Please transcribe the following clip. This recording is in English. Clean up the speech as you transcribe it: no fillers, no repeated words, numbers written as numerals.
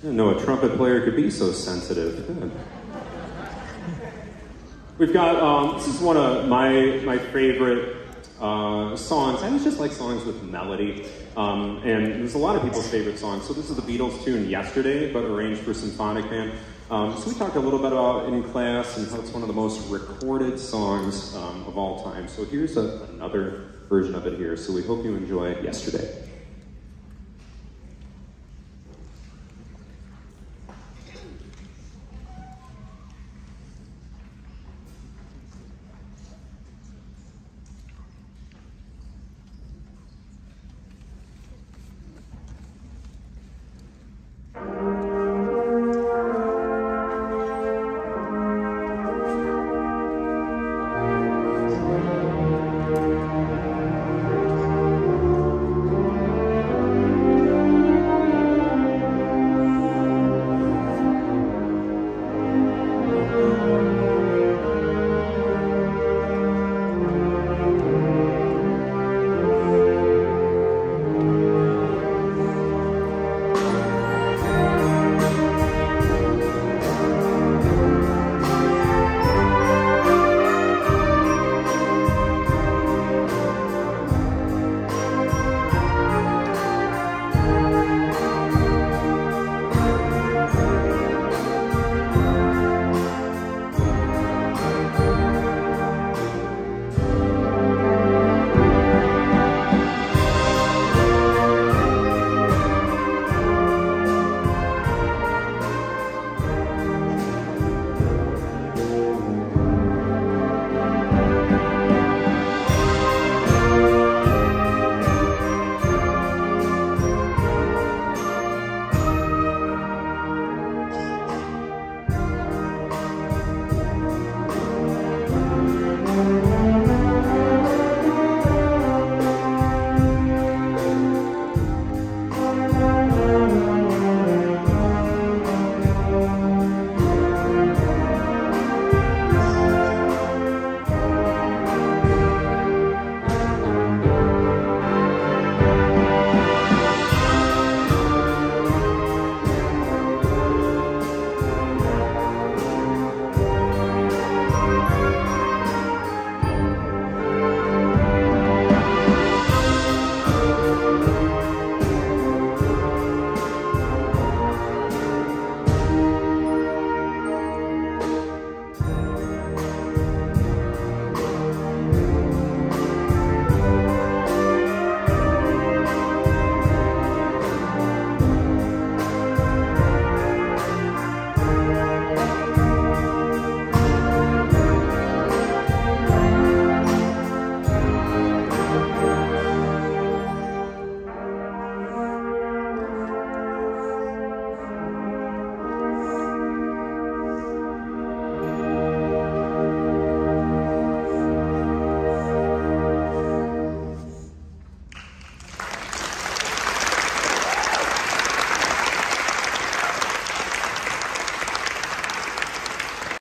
didn't know a trumpet player could be so sensitive. Good. We've got, this is one of my favorite songs. I always just like songs with melody. And there's a lot of people's favorite songs. So this is the Beatles tune Yesterday, but arranged for symphonic band. So we talked a little bit about in class and how it's one of the most recorded songs of all time. So here's another version of it here. So we hope you enjoy Yesterday.